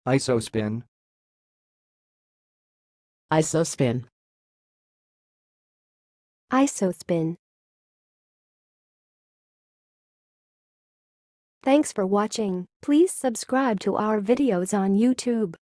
isospin, isospin, isospin. Thanks for watching. Please subscribe to our videos on YouTube.